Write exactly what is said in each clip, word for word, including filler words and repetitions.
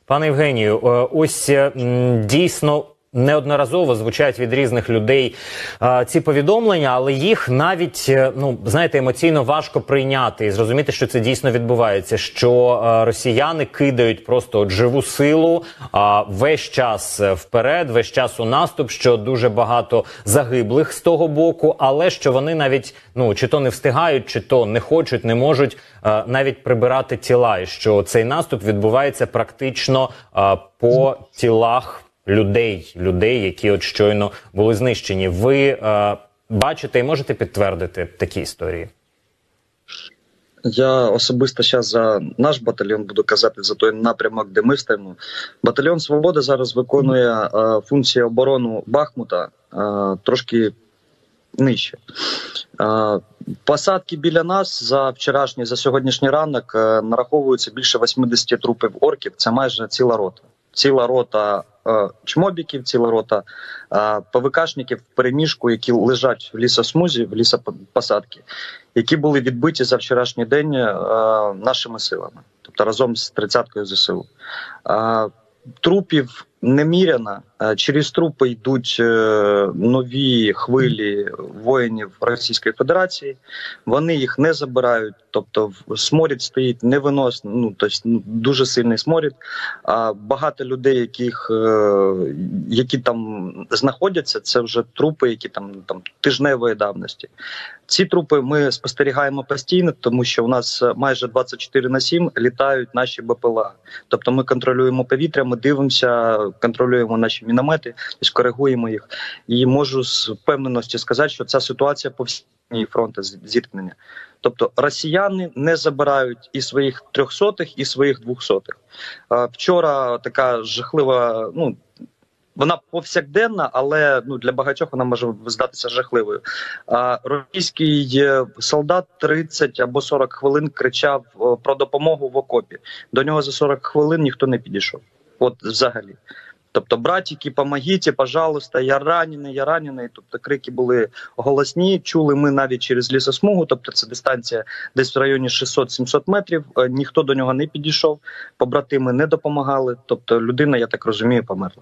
Пане Євгенію, ось дійсно неодноразово звучать від різних людей а, ці повідомлення, але їх навіть, ну, знаєте, емоційно важко прийняти і зрозуміти, що це дійсно відбувається, що а, росіяни кидають просто от живу силу а, весь час вперед, весь час у наступ, що дуже багато загиблих з того боку, але що вони навіть, ну, чи то не встигають, чи то не хочуть, не можуть а, навіть прибирати тіла, і що цей наступ відбувається практично а, по тілах людей, людей, які от щойно були знищені. Ви е, бачите і можете підтвердити такі історії? Я особисто зараз за наш батальйон буду казати, за той напрямок, де ми стоїмо. Батальйон «Свобода» зараз виконує е, функції оборони Бахмута е, трошки нижче. Е, посадки біля нас за вчорашній, за сьогоднішній ранок е, нараховуються більше вісімдесят трупів орків. Це майже ціла рота. Ціла рота чмобіків, ціла рота ПВКшників в переміжку, які лежать в лісосмузі, в лісопосадці, які були відбиті за вчорашній день нашими силами, тобто разом з тридцяткою ЗСУ. Трупів неміряно, через трупи йдуть нові хвилі воїнів Російської Федерації, вони їх не забирають, тобто сморід стоїть невиносно, ну, тобто дуже сильний сморід, а багато людей, яких, які там знаходяться, це вже трупи, які там, там тижневої давності. Ці трупи ми спостерігаємо постійно, тому що у нас майже двадцять чотири на сім літають наші БПЛА. Тобто ми контролюємо повітря, ми дивимося, контролюємо наші міномети, тобто коригуємо їх. І можу з впевненості сказати, що ця ситуація по всій лінії фронту зіткнення. Тобто росіяни не забирають і своїх трьохсотих, і своїх двохсотих. Вчора така жахлива, ну, вона повсякденна, але ну, для багатьох вона може здатися жахливою. А, російський солдат тридцять або сорок хвилин кричав про допомогу в окопі. До нього за сорок хвилин ніхто не підійшов. От взагалі. Тобто, братики, помогіть, пожалуйста, я ранений, я ранений. Тобто, крики були голосні, чули ми навіть через лісосмугу, тобто це дистанція десь в районі шістсот-сімсот метрів, ніхто до нього не підійшов, побратими не допомагали, тобто людина, я так розумію, померла.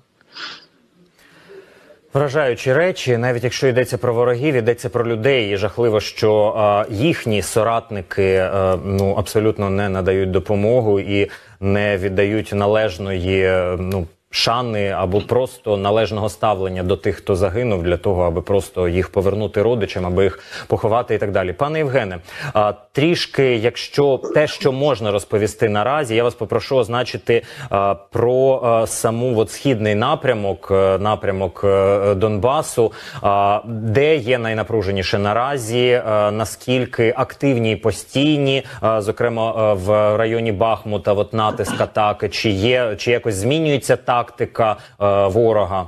Вражаючі речі, навіть якщо йдеться про ворогів, йдеться про людей. І жахливо, що а, їхні соратники а, ну, абсолютно не надають допомогу і не віддають належної, ну, шани або просто належного ставлення до тих, хто загинув, для того, аби просто їх повернути родичам, аби їх поховати і так далі. Пане Євгене, а, трішки, якщо те, що можна розповісти наразі, я вас попрошу означити а, про а, саму от, східний напрямок, а, напрямок а, Донбасу, а, де є найнапруженіше наразі, а, наскільки активні і постійні, а, зокрема а, в районі Бахмута, от, натиск атаки, чи є, чи якось змінюється так, тактика е, ворога?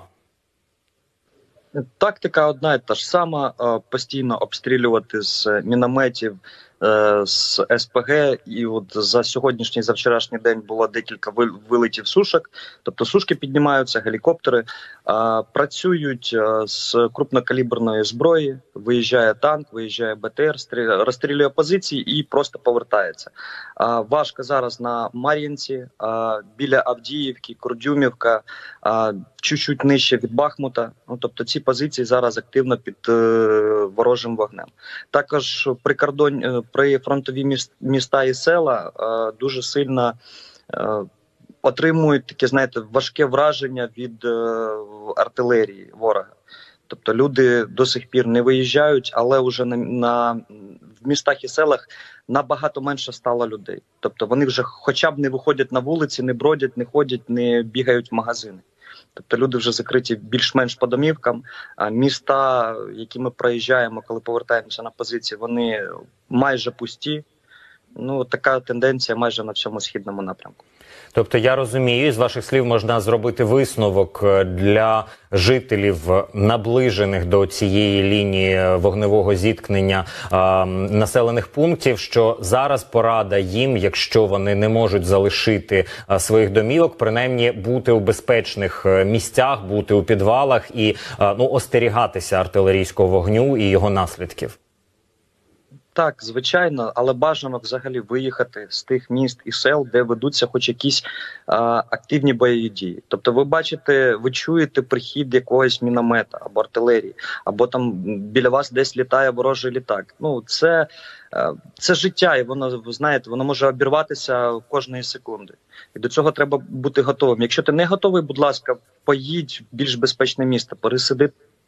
Тактика одна і та ж сама. Е, постійно обстрілювати з мінометів, з СПГ, і от за сьогоднішній, за вчорашній день було декілька вилетів сушок, тобто сушки піднімаються, гелікоптери, а, працюють а, з крупнокаліберної зброї, виїжджає танк, виїжджає БТР, стріля, розстрілює позиції і просто повертається. А, важко зараз на Мар'їнці, а, біля Авдіївки, Курдюмівка, а, чуть-чуть нижче від Бахмута, ну, тобто ці позиції зараз активно під е, ворожим вогнем. Також прикордонні при фронтові міста і села е, дуже сильно е, отримують таке, знаєте, важке враження від е, артилерії ворога. Тобто люди до сих пір не виїжджають, але вже на, на, в містах і селах набагато менше стало людей. Тобто вони вже хоча б не виходять на вулиці, не бродять, не ходять, не бігають в магазини. Тобто люди вже закриті більш-менш по домівкам, а міста, які ми проїжджаємо, коли повертаємося на позиції, вони майже пусті. Ну, така тенденція майже на всьому східному напрямку. Тобто, я розумію, з ваших слів можна зробити висновок для жителів, наближених до цієї лінії вогневого зіткнення е, населених пунктів, що зараз порада їм, якщо вони не можуть залишити е, своїх домівок, принаймні бути у безпечних місцях, бути у підвалах і е, ну, остерігатися артилерійського вогню і його наслідків. Так, звичайно, але бажано взагалі виїхати з тих міст і сел, де ведуться хоч якісь а, активні бойові дії. Тобто, ви бачите, ви чуєте прихід якогось міномета або артилерії, або там біля вас десь літає ворожий літак. Ну, це, це життя, і воно, ви знаєте, воно може обірватися кожної секунди. І до цього треба бути готовим. Якщо ти не готовий, будь ласка, поїдь в більш безпечне місто, пересиди.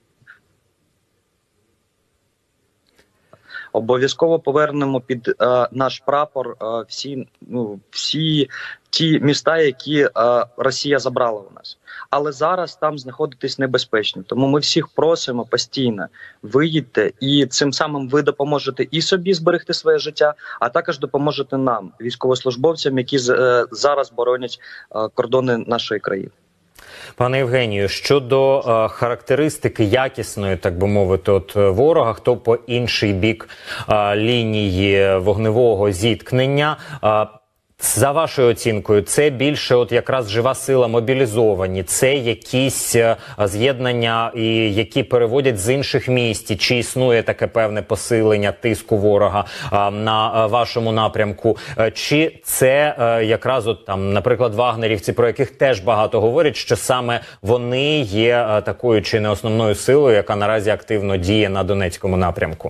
Обов'язково повернемо під е, наш прапор е, всі, ну, всі ті міста, які е, Росія забрала у нас. Але зараз там знаходитись небезпечно. Тому ми всіх просимо постійно, виїдьте, і цим самим ви допоможете і собі зберегти своє життя, а також допоможете нам, військовослужбовцям, які е, зараз боронять е, кордони нашої країни. Пане Євгенію, щодо е, характеристики якісної, так би мовити, от ворога, хто по інший бік е, лінії вогневого зіткнення, е, за вашою оцінкою, це більше от якраз жива сила мобілізовані, це якісь е, з'єднання, і які переводять з інших місць, чи існує таке певне посилення тиску ворога е, на е, вашому напрямку, е, чи це е, якраз от там, наприклад, вагнерівці, про яких теж багато говорять, що саме вони є е, такою чи не основною силою, яка наразі активно діє на Донецькому напрямку?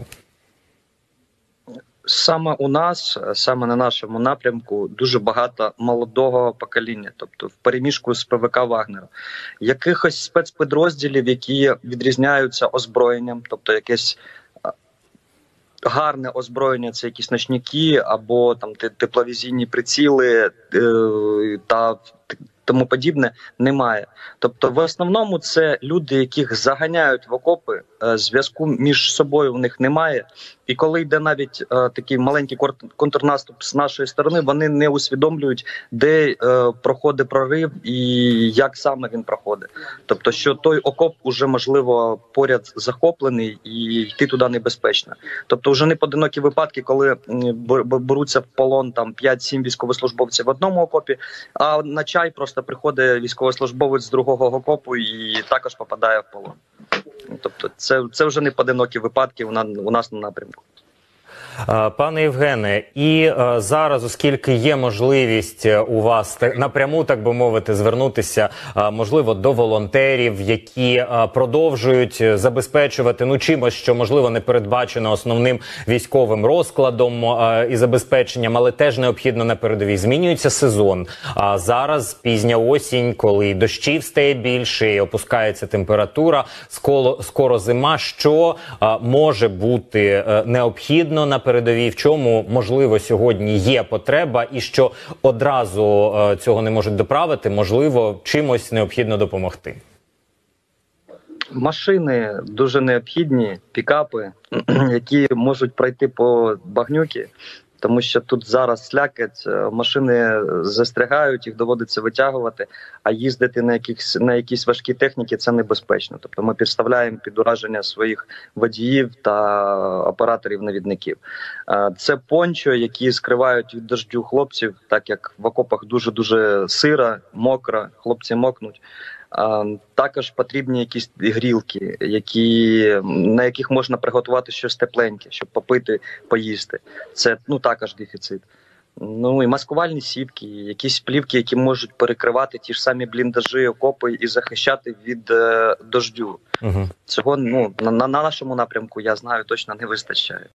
Саме у нас, саме на нашому напрямку, дуже багато молодого покоління, тобто в переміжку з ПВК Вагнера. Якихось спецпідрозділів, які відрізняються озброєнням, тобто якесь гарне озброєння, це якісь ночники або там тепловізійні приціли е та тому подібне, немає. Тобто в основному це люди, яких заганяють в окопи, зв'язку між собою в них немає. І коли йде навіть е, такий маленький контрнаступ з нашої сторони, вони не усвідомлюють, де е, проходить прорив і як саме він проходить. Тобто, що той окоп уже, можливо, поряд захоплений і йти туди небезпечно. Тобто вже не поодинокі випадки, коли беруться в полон там п'ять-сім військовослужбовців в одному окопі, а на чай просто приходить військовослужбовець з другого окопу і також попадає в полон. Тобто це, це вже не поодинокі випадки у нас, у нас на напрямку. Пане Євгене, і а, зараз, оскільки є можливість у вас напряму, так би мовити, звернутися, а, можливо, до волонтерів, які а, продовжують забезпечувати, ну, чимось, що, можливо, не передбачено основним військовим розкладом а, і забезпеченням, але теж необхідно на передовій. Змінюється сезон. А зараз пізня осінь, коли дощів стає більше і опускається температура, скоро, скоро зима. Що а, може бути а, необхідно на передовій, в чому, можливо, сьогодні є потреба і що одразу е, цього не можуть доправити, можливо, чимось необхідно допомогти? Машини дуже необхідні, пікапи, які можуть пройти по багнюки, тому що тут зараз слякоть, машини застрягають, їх доводиться витягувати, а їздити на якісь, на якісь важкі техніки – це небезпечно. Тобто ми підставляємо під ураження своїх водіїв та операторів-навідників. Це пончо, які скривають від дождю хлопців, так як в окопах дуже-дуже сиро, мокро, хлопці мокнуть. Також потрібні якісь грілки, які, на яких можна приготувати щось тепленьке, щоб попити, поїсти. Це, ну, також дефіцит. Ну і маскувальні сітки, якісь плівки, які можуть перекривати ті ж самі бліндажі, окопи і захищати від е, дождю. Угу. Цього, ну, на, на нашому напрямку, я знаю, точно не вистачає.